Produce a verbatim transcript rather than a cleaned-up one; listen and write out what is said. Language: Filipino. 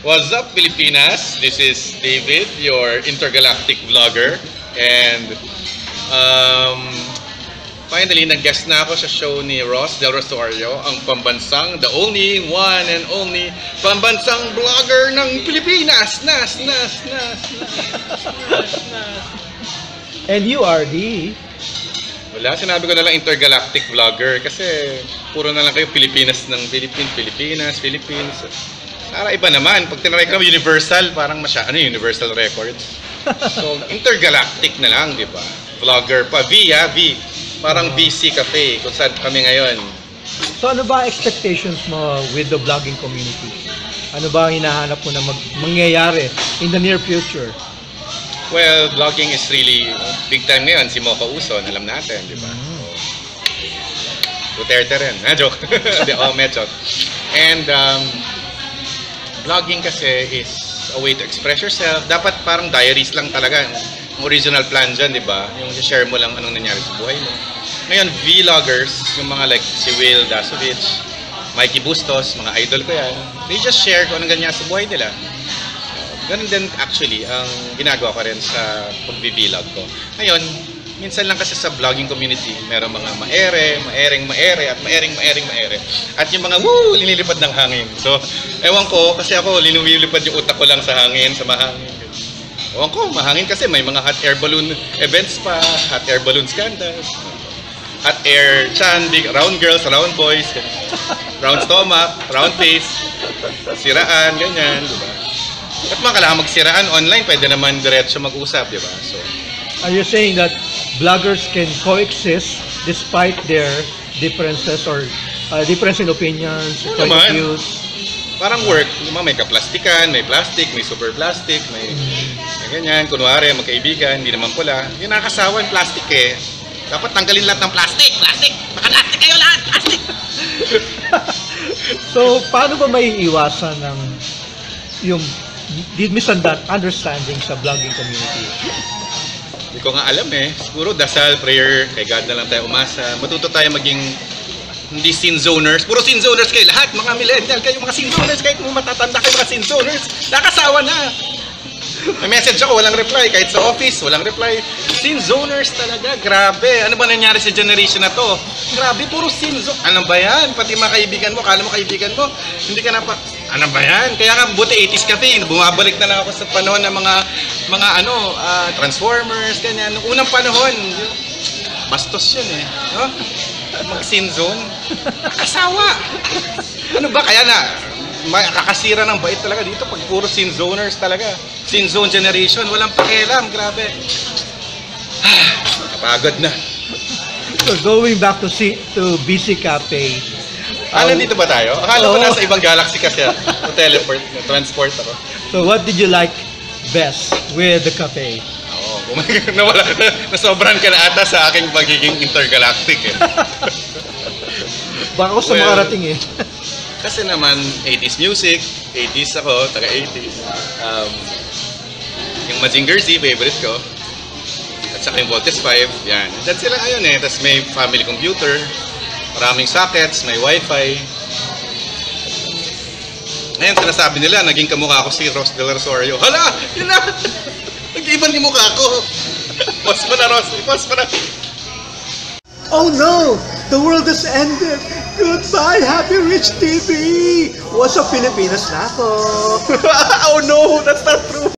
What's up, Pilipinas? This is David, your intergalactic vlogger. And um, finally, nag-guest na ako sa show ni Ross Del Rosario, ang pambansang, the only one and only pambansang vlogger ng Pilipinas. Nas, nas, nas, nas, nas, nas. And you are the... Wala, sinabi ko na lang intergalactic vlogger kasi puro na lang kayo Pilipinas ng Philippines, Pilipinas, Philippines. Para iba naman, pag tinry ko universal, parang masya, ano universal records. So, intergalactic na lang, di ba? Vlogger pa, V ha, V. Parang V C Cafe, kung saan kami ngayon. So ano ba expectations mo with the vlogging community? Ano ba ang hinahanap mo na mag mangyayari in the near future? Well, vlogging is really big time ngayon. Si Mocha Uson, alam natin, di ba? Mm. Duterte rin. Ha, joke. Oh, may joke. And um, vlogging kasi is a way to express yourself. Dapat parang diaries lang talaga. Ang original plan dyan, di ba? Yung share mo lang anong nangyari sa buhay mo. Ngayon, vloggers, yung mga like si Will Dasovich, Mikey Bustos, mga idol ko yan, they just share kung anong ganyan sa buhay nila. Ganun din actually ang ginagawa ko rin sa pag-vlog ko. Ngayon, minsan lang kasi sa vlogging community, meron mga maere, maering maere, at maering maering maere. At yung mga woo, linilipad ng hangin. So, ewan ko, kasi ako linilipad yung utak ko lang sa hangin, sa mahangin. Ewan ko, mahangin kasi may mga hot air balloon events pa, hot air balloon scandals, hot air chan, big round girls, round boys, round stomach, round face, siraan, ganyan, diba? At mga kailangan magsiraan online, pwede naman diretso mag-usap, di ba? So, are you saying that vloggers can coexist despite their differences or uh, difference in opinions, oo point naman. of views? Parang work, may kaplastikan, may plastic, may super plastic, may, may ganyan, kunwari, magkaibigan, hindi naman pula. Yung nakakasawa yung plastic eh. Dapat tanggalin lahat ng plastic, plastic, maka-plastic kayo lahat, plastic! So, paano ba may iwasan ng yung di misunderstanding sa vlogging community? Hindi ko nga alam eh. Siguro dasal, prayer, kay God na lang tayo umasa. Matuto tayo maging hindi scene zoners. Puro scene zoners kayo lahat. Mga millennial kayo, mga scene zoners. Kahit mo matatanda kayo mga scene zoners. Nakasawa na. May message ako, walang reply. Kahit sa office, walang reply. Scene zoners talaga. Grabe. Ano ba nangyari sa generation na to? Grabe, puro scene zoners. Ano ba yan? Pati mga kaibigan mo, kala mo kaibigan mo, hindi ka na pa... Ano ba yan? Kaya nga buti eighties cafe, bumabalik na lang ako sa panahon ng mga mga ano, uh, Transformers, ganyan. Noong unang panahon, bastos yun eh. No? Mag-scene zone. Kasawa. Ano ba? Kaya na, kakasira ng bait talaga dito pag puro scene zoners talaga. Scene zone generation, walang pakialam, grabe. Ah, kapagod na. So going back to C to B C Cafe. Ah, um, nandito ba tayo? Akala ko oh. nasa ibang galaxy kasi ako. Teleport, transport ako. So what did you like best with the cafe? Oo, oh, nawala, nasobran ka na ata sa aking pagiging intergalactic eh. Baka ako sa well, makarating eh. Kasi naman, eighties music, eighties ako, taga eighties. Um, yung Mazinger Z, favorite ko. At saka yung Voltes five, yan. That's sila ngayon eh. Tapos may family computer. Maraming sockets, may wifi. Ngayon, sinasabi nila, naging kamukha ko si Ross Del Rosario. Hala! Yun na! Nag-iban yung mukha ko. Post mo na, Ross. Post mo na. Oh no! The world has ended! Goodbye, happy RichTV! What's up, Pilipinas na ako? Oh no! That's not true!